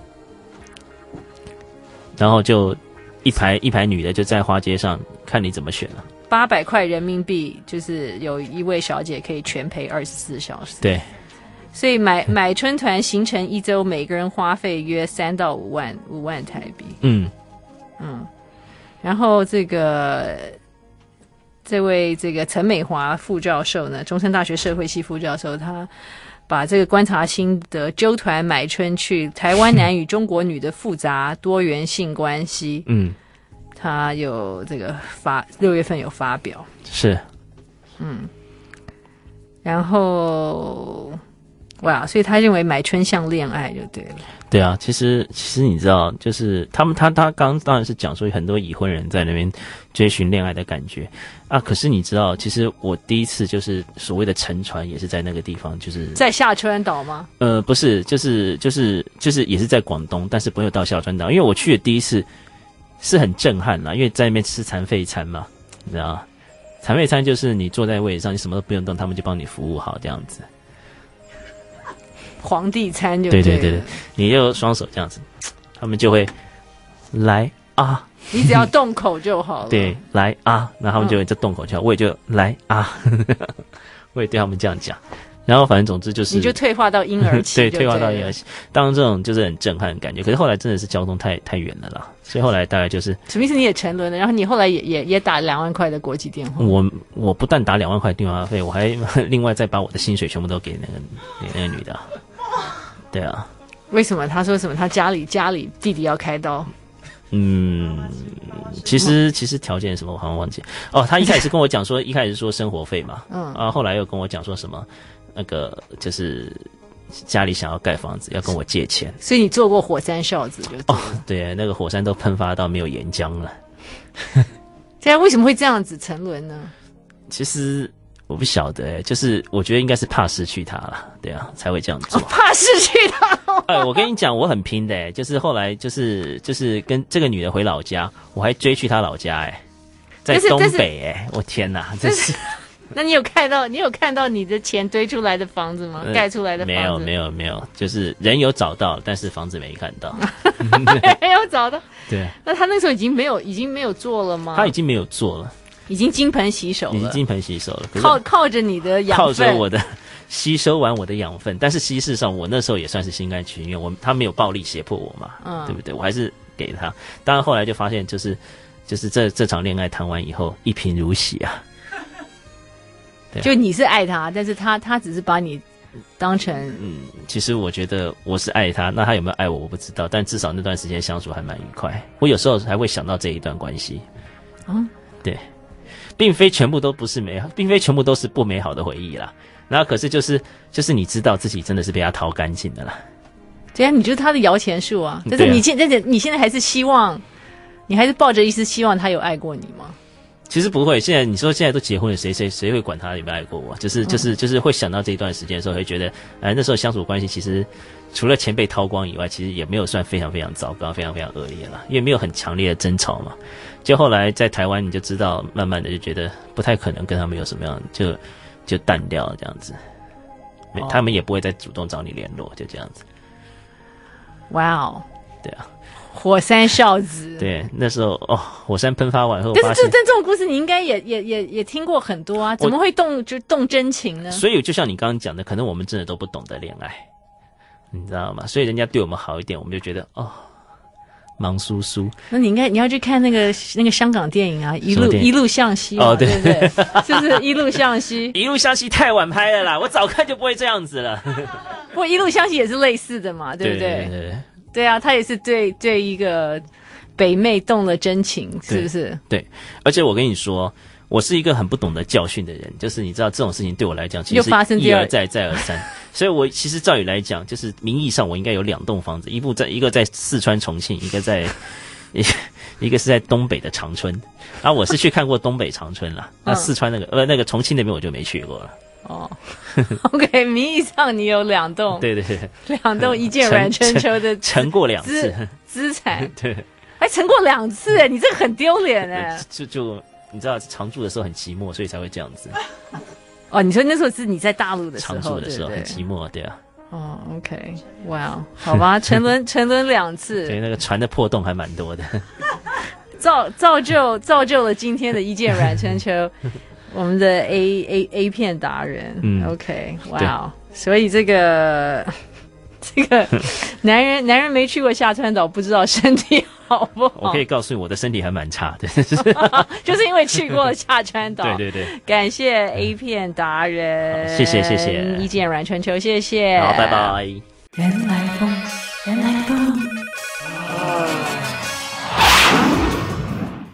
然后就一排一排女的就在花街上看你怎么选了。 八百块人民币就是有一位小姐可以全陪二十四小时。 对。 所以买买春团行程一周，每个人花费约三到五万五万台币。嗯嗯， 然后这个这位这个陈美华副教授呢，中山大学社会系副教授，他把这个观察心得纠团买春去台湾男与中国女的复杂多元性关系， 嗯， 他有这个发六月份有发表， 是， 嗯，然后哇，所以他认为买春像恋爱就对了。 对啊，其实其实你知道，就是他们他他刚当然是讲说很多已婚人在那边追寻恋爱的感觉啊，可是你知道，其实我第一次就是所谓的沉船也是在那个地方，就是在下川岛吗？ 呃，不是，就是就是就是也是在广东，但是没有到下川岛，因为我去的第一次是很震撼啦，因为在那边吃残废餐嘛，你知道吗？残废餐就是你坐在位置上，你什么都不用动，他们就帮你服务好这样子。 皇帝餐就对对对对，你就双手这样子，他们就会来啊， 你只要动口就好了。 对，来啊，然后他们就会在动口就好，我也就来啊，我也对他们这样讲。然后反正总之就是， 你就退化到婴儿期对， 对， 退化到婴儿期。当然这种就是很震撼的感觉，可是后来真的是交通太太远了啦，所以后来大概就是什么意思？你也沉沦了，然后你后来也也也打两万块的国际电话。 我我不但打两万块电话费，我还另外再把我的薪水全部都给那个给那个女的。对啊， 为什么？他说什么？他家里家里弟弟要开刀。 嗯，其实其实条件什么我好像忘记哦。他一开始跟我讲说，一开始说生活费嘛，嗯，啊，后来又跟我讲说什么那个就是家里想要盖房子，要跟我借钱。 所以你做过火山哨子就对哦，对，那个火山都喷发到没有岩浆了。 现在为什么会这样子沉沦呢？ 其实我不晓得、欸，就是我觉得应该是怕失去他了，对啊，才会这样做。 哦、怕失去他。 哎，我跟你讲，我很拼的、欸，就是后来就是就是跟这个女的回老家，我还追去她老家、欸，哎，在东北、欸，哎，我天哪，真是。 那你有看到你有看到你的钱堆出来的房子吗？呃、盖出来的房子？ 没有没有没有，就是人有找到，但是房子没看到。 没有找到。 对。 那他那时候已经没有已经没有做了吗？ 他已经没有做了。 已经金盆洗手了， 已经金盆洗手了， 靠靠着你的养分， 靠着我的吸收完我的养分，但是事实上我那时候也算是心甘情愿，我他没有暴力胁迫我嘛，嗯，对不对？我还是给他。当然后来就发现，就是就是这这场恋爱谈完以后，一贫如洗啊。 对啊，就你是爱他，但是他他只是把你当成嗯，其实我觉得我是爱他，那他有没有爱我我不知道，但至少那段时间相处还蛮愉快。我有时候还会想到这一段关系， 嗯， 对。并非全部都不是美好，并非全部都是不美好的回忆啦。然后可是就是就是你知道自己真的是被他掏干净的啦。 对啊，你就是他的摇钱树啊。但是你现在、啊、你现在还是希望，你还是抱着一丝希望他有爱过你吗？ 其实不会，现在你说现在都结婚了，谁谁谁会管他有没有爱过我？就是就是就是会想到这一段时间的时候，会觉得，哎，那时候相处关系其实除了钱被掏光以外，其实也没有算非常非常糟糕、非常非常恶劣了，因为没有很强烈的争吵嘛。就后来在台湾，你就知道，慢慢的就觉得不太可能跟他们有什么样，就就淡掉了这样子，哦、他们也不会再主动找你联络，就这样子。 哇哦， 对啊。 火山哨子， 对，那时候哦，火山喷发完后， 但是这这种故事你应该也也也也听过很多啊，怎么会动就动真情呢？ 所以就像你刚刚讲的，可能我们真的都不懂得恋爱，你知道吗？所以人家对我们好一点，我们就觉得哦，忙叔叔。 那你应该你要去看那个那个香港电影啊，一路一路向西哦，对对不对？是不是一路向西？ 一路向西太晚拍了啦，我早看就不会这样子了。 不过一路向西也是类似的嘛，对不对？ 对对对。 对啊，他也是对对一个北妹动了真情，是不是？ 对，对，而且我跟你说，我是一个很不懂得教训的人，就是你知道这种事情对我来讲，其实是一而再再而三。所以我其实照理来讲，就是名义上我应该有两栋房子，一部在一个在四川重庆，一个在一个一个是在东北的长春。然后我是去看过东北长春啦，那四川那个呃那个重庆那边我就没去过了。 哦 ，OK， 名义上你有两栋， 对对对， 两栋一见阮春秋的成过两次资产， 对， 还成过两次哎，你这个很丢脸哎， 就就你知道常住的时候很寂寞，所以才会这样子。 哦，你说那时候是你在大陆的时候， 常住的时候对对很寂寞，对啊。 哦 ，OK， 哇、wow ，好吧，沉沦沉沦两次， 对，那个船的破洞还蛮多的， 造造就造就了今天的一见阮春秋。我们的 A A A 片达人，嗯 ，OK， 哇、wow ，所以这个这个男人男人没去过下川岛，不知道身体好不好。 我可以告诉你，我的身体还蛮差的， 就是因为去过了下川岛。 对对对， 感谢 A 片达人， 谢谢谢谢， 一见阮春秋，谢谢， 好，拜拜。 原来风